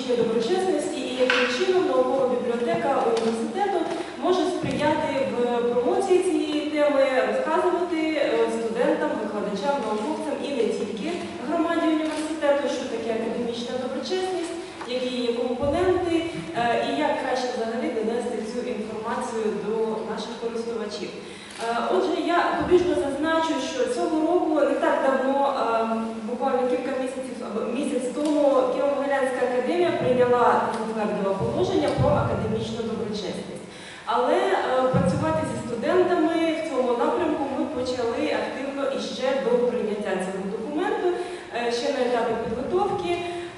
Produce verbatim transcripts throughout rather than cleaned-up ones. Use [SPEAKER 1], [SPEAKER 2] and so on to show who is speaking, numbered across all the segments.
[SPEAKER 1] академічної доброчесності і яким чином наукова бібліотека університету може сприяти в промоції цієї теми, розказувати студентам, викладачам, науковцям і не тільки громаді університету, що таке академічна доброчесність, які її компоненти і як краще взагалі донести цю інформацію до наших користувачів. Отже, я побіжно зазначу, що цього року, не так давно, буквально кілька місяців або місяць тому, Києво-Могилянська академія прийняла затвердила положення про академічну доброчесність. Але працювати зі студентами в цьому напрямку ми почали активно іще до прийняття цього документу, ще на етапі підготовки.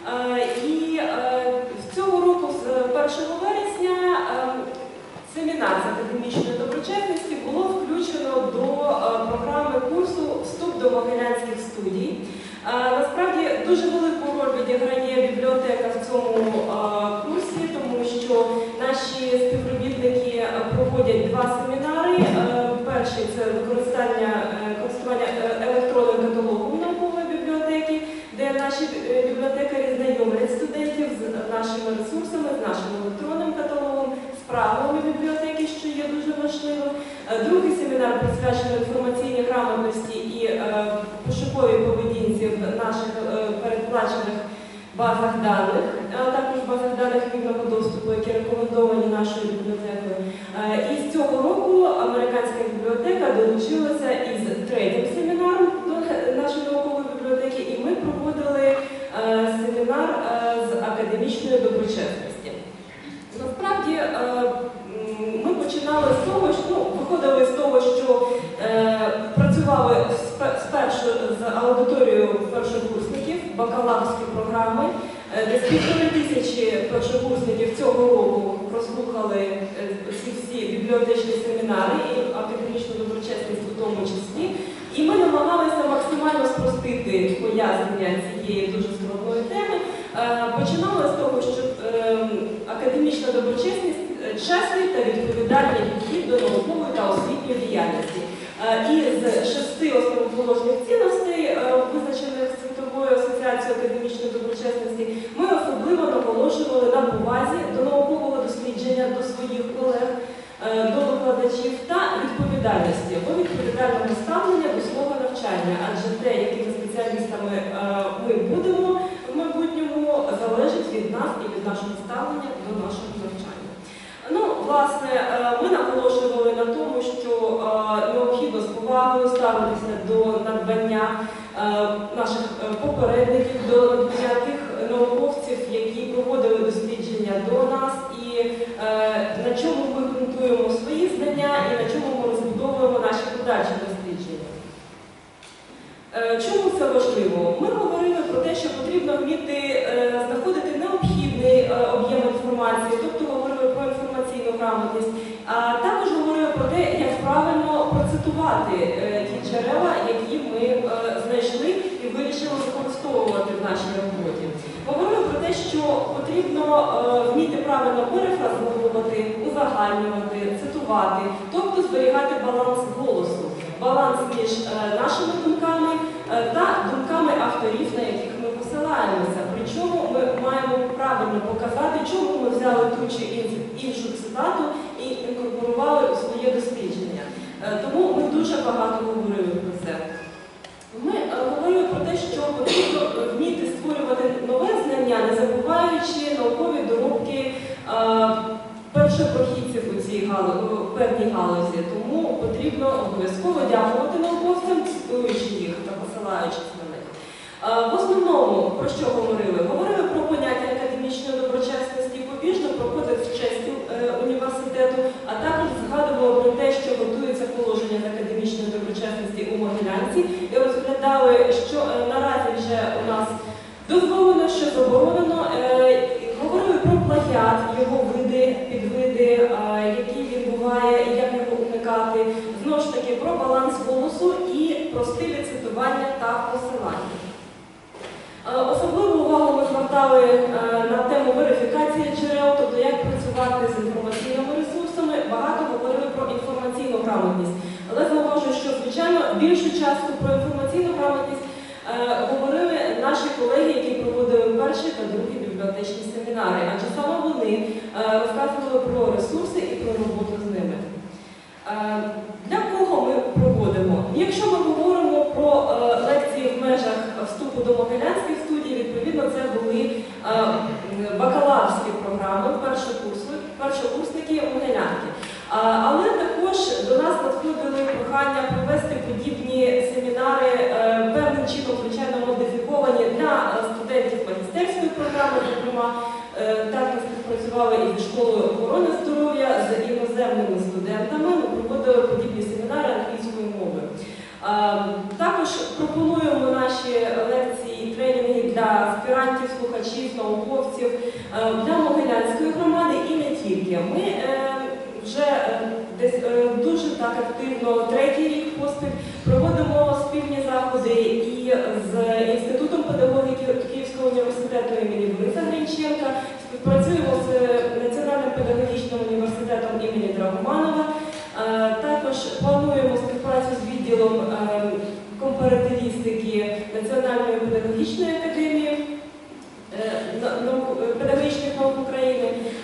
[SPEAKER 1] І цього року, з першого вересня, семінар з академічної доброчесності було включено до програми курсу «Вступ до Могилянських студій». Насправді, дуже велику роль відіграє бібліотека в цьому курсі, тому що наші співробітники проводять два семінари. Перший – це використання користування електронним каталогом наукової бібліотеки, де наші бібліотекарі знайомлять студентів з нашими ресурсами, з нашим електронним каталогом, з правилами бібліотеки, що є дуже важливо. Другий семінар присвячений інформаційній грамотності і пошуковій поведінці в наших передплачених базах даних, а також базах даних вільного доступу, які рекомендовані нашою бібліотекою. І з цього року американська бібліотека долучилася із третім семінаром до нашої наукової бібліотеки, і ми проводили семінар з академічної доброчесності. Насправді, ми починали з того, що, ну, виходили з того, що е, працювали спершу з аудиторією першокурсників, бакалаврські програми, де півтори тисячі першокурсників цього року прослухали всі, всі бібліотечні семінари і академічну доброчесність у тому числі. І ми намагалися максимально спростити пояснення цієї дуже складної теми. Починали з того, що академічна доброчесність – чесний та відповідальний підхід до наукової та освітньої діяльності. І з шести основоположних цінностей, визначених Світовою асоціацією академічної доброчесності, ми особливо наголошували на повазі до наукового дослідження, до своїх колег, до викладачів та відповідальності, або відповідального ставлення до свого навчання, адже те, якими спеціалістами ми будемо в майбутньому, залежить від нас і від нашого ставлення до нашого навчання. Ну, власне, ми наголошували на тому, що необхідно з повагою ставитися до надбання наших попередників, до надбання тих науковців, які проводили дослідження до нас, і на чому ми ґрунтуємо свої знання і на чому ми розбудовуємо наші подальші дослідження. Чому це важливо? Ми говорили про те, що потрібно вміти знаходити необхідний об'єм інформації, тобто говорили про інформаційну грамотність, а також говорили про те, як правильно процитувати ті джерела, які ми знайшли і вирішили використовувати в нашій роботі. Говорили про те, що потрібно вміти правильно перефразовувати, узагальнювати, цитувати, тобто зберігати баланс голосу, баланс між нашими думками та думками авторів, на яких ми посилаємося. Причому ми маємо правильно показати, чому ми взяли ту чи іншу цитату і інкорпорували у своє дослідження. Тому ми дуже багато говорили про це. Ми говорили про те, що потрібно вміти створювати нове знання, не забуваючи наукові доробки першопрохідців у цій галузі, у певній галузі. Тому потрібно обов'язково дякувати науковцям, цитуючи їх та посилаючись на них. В основному, про що говорили? Говорили про поняття академічної доброчесності, побіжно про кодекс честі університету, а також згадували про те, що готується положення з академічної доброчесності у Могилянці, і розглядали, що наразі вже у нас дозволено, що заборонено. Говорили про плагіат, його види, підвиди, які він буває, і як його уникати. Знову ж таки, про баланс голосу і про стилі цитування та посилання. Особливу увагу ми звертали на тему верифікації джерел, тобто як працювати з інформаційними ресурсами. Багато говорили про інформаційну грамотність. Але зауважу, що, звичайно, більшу частку про інформаційну грамотність говорили наші колеги, які проводили перший та другий бібліотеки. бібліотечні семінари, адже саме вони розказували про ресурси і про роботу з ними. Для кого ми проводимо? Якщо ми говоримо про лекції в межах вступу до Могилянських студій, відповідно це були бакалаврські програми, першокурсники Могилянки. Але також до нас надходили прохання провести подібні семінари, певним чином, звичайно, модифіковані для студентів магістерської програми, зокрема, так ми співпрацювали і зі школою охорони здоров'я, з іноземними студентами, ми проводили подібні семінари англійської мови. Також пропонуємо наші лекції і тренінги для аспірантів, слухачів, науковців, для Могилянської громади і не тільки. Ми вже десь дуже так активно, третій рік поспіль, проводимо спільні заходи і з Інститутом педагогіки Київського університету імені Бориса Грінченка, співпрацюємо з Національним педагогічним університетом імені Драгоманова, також плануємо співпрацю з відділом компаративістики Національної педагогічної академії, педагогічних наук України.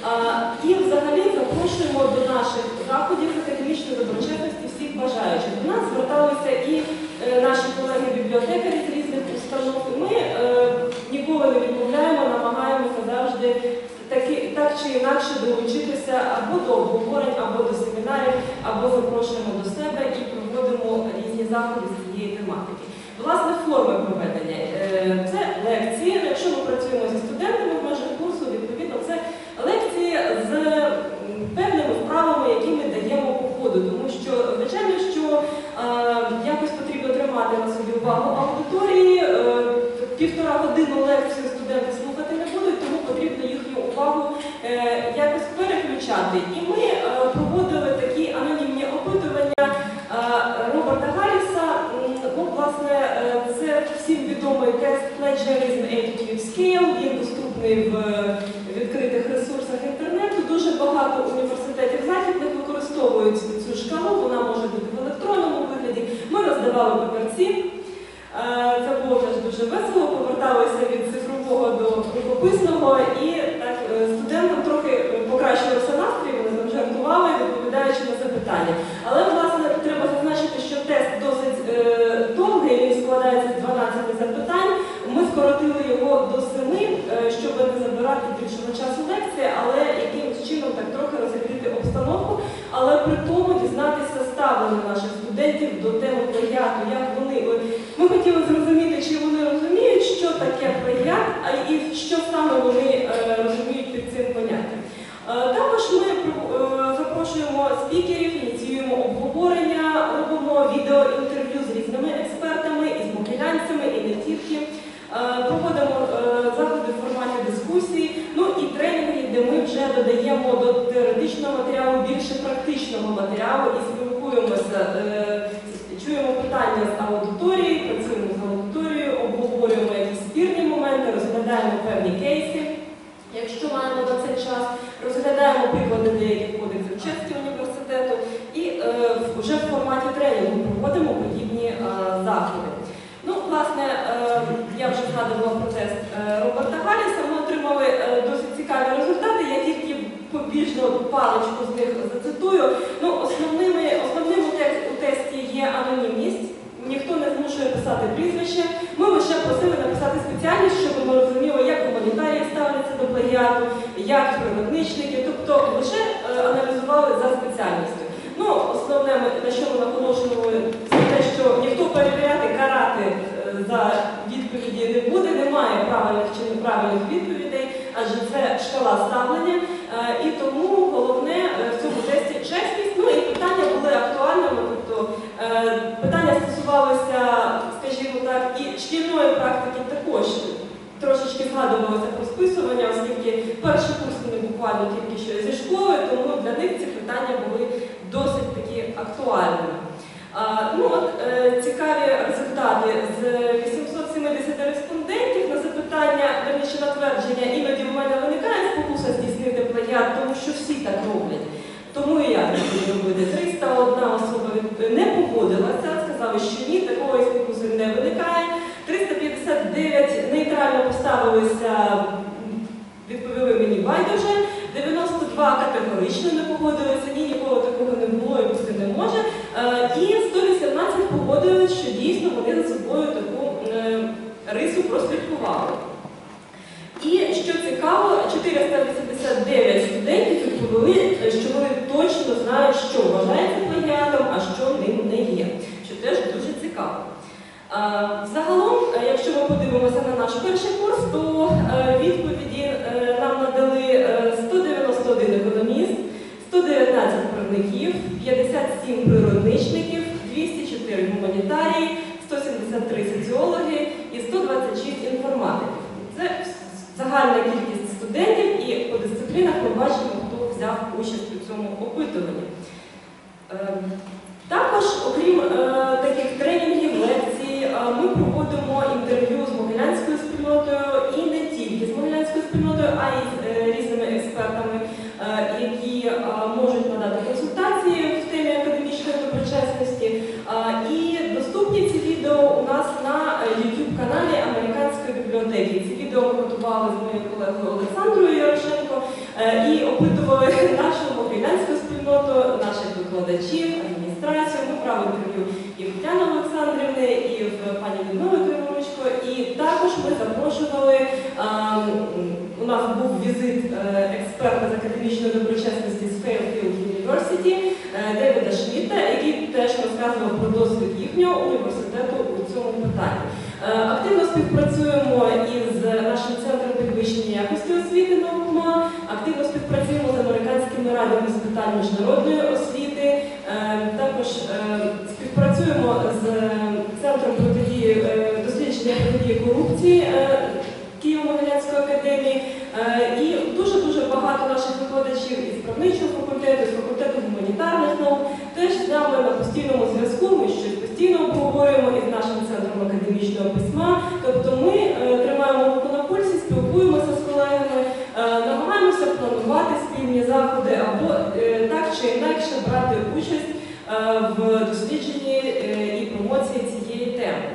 [SPEAKER 1] І взагалі запрошуємо до наших заходів з академічної доброчесності всіх бажаючих. До нас зверталися і наші колеги-бібліотекарі з різних установ. Ми ніколи не відмовляємо, намагаємося завжди таки, так чи інакше долучитися або до обговорень, або до семінарів, або запрошуємо до себе і проводимо різні заходи з цієї тематики. Власне, форми проведення. Це лекції, якщо ми працюємо зі студентами в межах курсу, відповідно, це лекції з певними вправами, які ми даємо по ходу, тому що, звичайно, що е, якось потрібно тримати на собі увагу аудиторії, е, півтора годину лекцію студенти слухати не будуть, тому потрібно їхню увагу е, якось переключати. І ми е, проводили такі анонімні опитування е, Роберта Гарріса. Ну, власне, це всім відомий тест Plagiarism Attitude Scale, він доступний в відкритих ресурсах інтернету. Дуже багато університетів західних використовують цю шкалу, вона може бути в електронному вигляді. Ми роздавали папірці, це було теж дуже весело, поверталися від цифрового до рукописного і так, студентам трохи покращувався настрій, вони там жартували, відповідаючи на запитання. Але, власне, треба зазначити, що тест досить е, довгий, він складається з дванадцяти запитань. Ми скоротили його до семи, е, щоб не забирати більшого часу лекції, але якимось чином так трохи розігріти обстановку, але при тому дізнатися ставлення наших студентів до теми плагіату, як вони. Ми хотіли зрозуміти, чи вони розуміють, що таке плагіат, а і що саме вони е, розуміють під цим поняттям. Також ми запрошуємо спікерів, ініціюємо обговорення, робимо відеоінтерв'ю з різними експертами, із могилянцями, і не тільки. Проводимо заходи в форматі дискусії, ну і тренінги, де ми вже додаємо до теоретичного матеріалу більше практичного матеріалу і спілкуємося, чуємо питання з аудиторії, працюємо з аудиторією, обговорюємо якісь спірні моменти, розглядаємо певні кейси. Якщо маємо на цей час, розглядаємо приклади деяких кодексів честі університету і е, вже в форматі тренінгу проводимо подібні е, заходи. Ну, власне, е, я вже згадувала про тест е, Роберта Гарріса, ми отримали е, досить цікаві результати, я тільки побіжно паличку з них зацитую. Ну, основними, основним у, тек, у тесті є анонімність, ніхто не змушує писати прізвище. Ми лише просили написати спеціальність, щоб ми розуміли, як гуманітарії ставляться до плагіату, як природничники, тобто лише е, аналізували за спеціальністю. Ну, основне, на що ми наголошували, це те, що ніхто перевіряти, карати е, за відповіді не буде, немає правильних чи неправильних відповідей, адже це шкала ставлення. Е, і тому головне е, в цьому тесті чесність, ну і питання були актуальними, тобто е, питання стосувалися, скажімо так, і шкільної практики також. Трошечки згадувалося про списування, оскільки перші курси не буквально тільки що зі школи, тому для них ці питання були досить такі актуальними. А, ну, от, е, цікаві результати. З вісімсот сімдесят респондентів на запитання, верніше на твердження, іноді в мене виникає спокуса здійснити плагіат, тому що всі так роблять. Тому і я не буду робити. триста одна особа не погодилася, сказали, що ні, такої спокуси не виникає. триста п'ятдесят дев'ять нейтрально поставилися вже, дев'яносто два категорично не погодилися, ні, ніколи такого не було і бути не може. І сто вісімнадцять погодились, що дійсно вони за собою таку рису прослідкували. І, що цікаво, чотириста вісімдесят дев'ять студентів відповіли, що вони точно знають, що вважається плагіатом, а що ним не є, що теж дуже цікаво. Загалом, якщо ми подивимося на наш перший курс, то відповіді нам надали сто дев'яносто один економіст, сто дев'ятнадцять правників, п'ятдесят сім природничників, двісті чотири гуманітарії, сто сімдесят три соціологи і сто двадцять шість інформатиків. Це загальна кількість студентів, і по дисциплінах ми бачимо, хто взяв участь у цьому опитуванні. Також, окрім е, таких тренінгів, лекцій, е, ми проводимо інтерв'ю з Могилянською спільнотою, і не тільки з Могилянською спільнотою, а й з е, різними експертами, е, які е, можуть надати консультації в темі академічної доброчесності. Е, і доступні ці відео у нас на ютуб-каналі Американської бібліотеки. Ці відео ми готували з моєю колегою Олександрою Ярошенко е, і опитували нашу Могилянську спільноту, наших викладачів, адміністрацію. Ми брали інтерв'ю і в Тетяни Олександрівни, і в пані Людмили Криворучко. І також ми запрошували, а, у нас був візит експерта з академічної доброчесності з Fairfield University Девіда Шмітта, який теж розказував про досвід їхнього університету у цьому питанні. Активно співпрацюємо із нашим центром підвищення якості освіти НАУКМА, активно співпрацюємо з американськими радами з питань міжнародної освіти, також співпрацюємо з Центром протидії дослідження протидії корупції Києво-Могилянської академії, і дуже-дуже багато наших викладачів із правничого факультету, з факультету гуманітарних наук теж з нами на постійному зв'язку, ми щось постійно обговорюємо із нашим центром академічного письма. Тобто ми тримаємо руку на пульсі, спілкуємося з колегами, намагаємося планувати спільні заходи або так чи інакше брати участь в дослідженні і промоції цієї теми.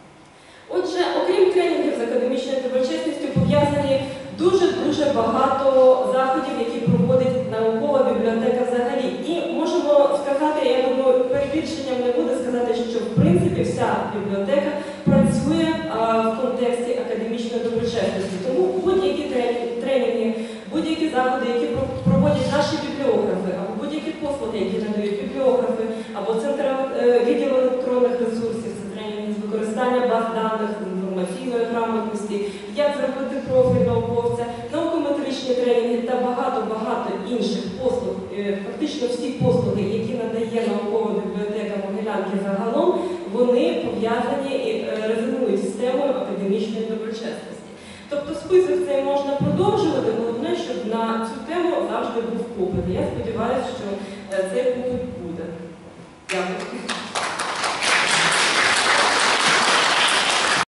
[SPEAKER 1] Отже, окрім тренінгів з академічною доброчесністю, пов'язані дуже-дуже багато заходів, які проводить наукова бібліотека взагалі. І можемо сказати, я думаю, перебільшенням не буде сказати, що в принципі вся бібліотека працює а, в контексті академічної доброчесності. Тому будь-які тренінги, будь-які заходи, які проводять наші бібліографи, або будь-які послуги, які надають бібліографи, або центр відділу електронних ресурсів, це тренінги з використання баз даних, інформаційної грамотності, як зробити профіль науковця, наукометричні тренінги та багато-багато інших послуг, фактично всі послуги, які надає наукова бібліотека Могилянки загалом, вони пов'язані і резонують з темою академічної доброчесності. Тобто список цей можна продовжувати, головне, щоб на цю тему завжди був попит. Я сподіваюся, що цей попит буде. Дякую.